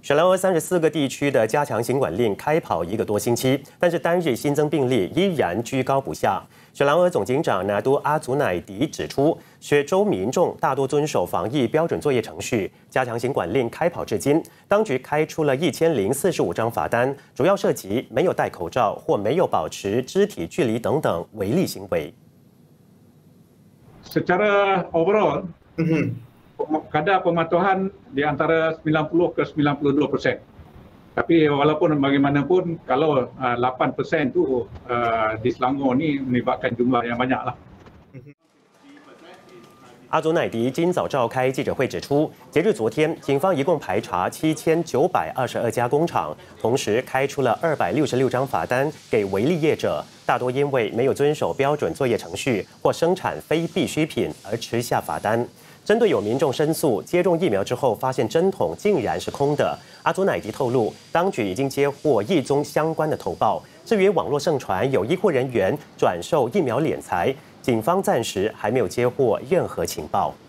雪兰莪34个地区的加强行管令开跑1个多星期，但是单日新增病例依然居高不下。雪兰莪总警长拿督阿祖乃迪指出，雪州民众大多遵守防疫标准作业程序，加强行管令开跑至今，当局开出了1045张罚单，主要涉及没有戴口罩或没有保持肢体距离等等违例行为。 Secara overall, kadar pematuhan di antara 90 ke 92%. Tapi walaupun bagaimanapun, kalau 8% tu di Selangor ni melibatkan jumlah yang banyak lah. 阿祖乃迪今早召开记者会指出，截至昨天，警方一共排查7922家工厂，同时开出了266张罚单给违例业者，大多因为没有遵守标准作业程序或生产非必需品而吃下罚单。针对有民众申诉，接种疫苗之后发现针筒竟然是空的，阿祖乃迪透露，当局已经接获一宗相关的投报。至于网络盛传有医护人员转售疫苗敛财，警方暂时还没有接获任何情报。